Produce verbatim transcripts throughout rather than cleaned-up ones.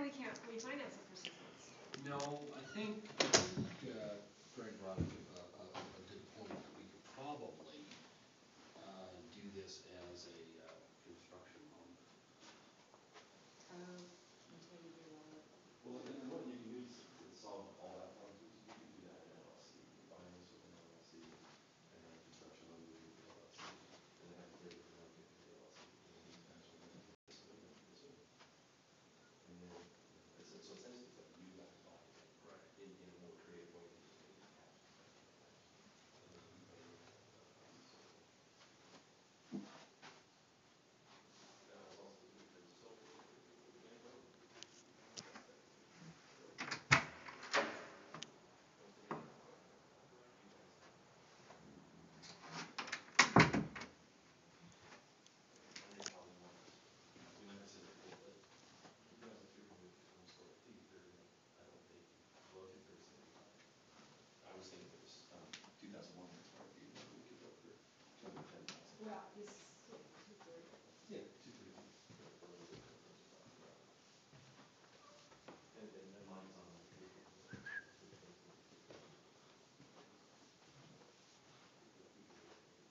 we can't refinance it for six months. No, I think, I think, uh, Greg brought up a, a, a good point, that we could probably, uh, do this as a, uh, construction loan. Oh, until you do all of. Well, and, and what you can do to, s- to solve all that problem too, is you could do that in an L L C, you could finance with an L L C and have construction loan go into the L L C, and then have a bridge loan go into the L L C, and then use cash on that, and this one, and this one. And then, you know, it's, so essentially it's like you guys buying it. Right. In, in a more creative way than just paying cash, cash, cash, cash, and then repaying it at, uh, cost of SOFR. Now, it's also, if there's a SOFR, if, if, if we can't go, we can, we can adjust that if we need to. So, once again, you guys have. I don't know how we want this to work. I mean, like I said before, but you guys, if you're gonna come square feet, you're gonna, I don't think, well, two thirty seventy-five. I was thinking if it was, um, two thousand one hundred square feet, maybe we could go for two hundred ten thousand. Well, you said two thirty. Yeah, two thirty is the, the little bit difference we're talking about. And, and, and mine's on my paper here, but it's two twenty-two and two thirty. We could, we could work with it.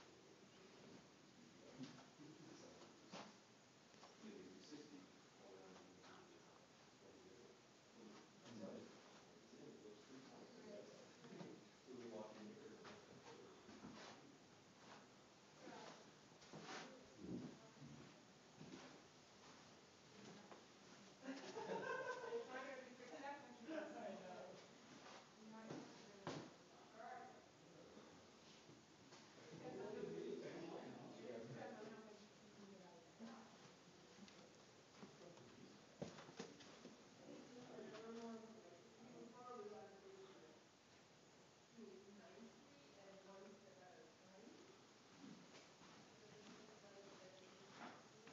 We could decide to do sixty. You know, we could do sixty all around, and then we could just twenty year. That's fine. It's in, it looks pretty nice, I guess. When we walk in here. It's not gonna be fixed up when she comes in. You might have to. Depends on how much, depends on how much you can get out of that garage. I don't know, like, we would probably wanna do like two ninety and one se- uh, ninety. Seventy-five and sixty.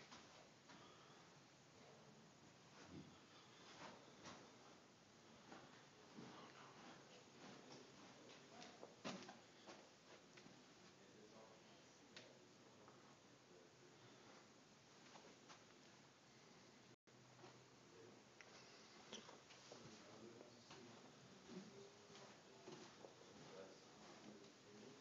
And it's all, yeah, it's all the, the. So that's two eighty.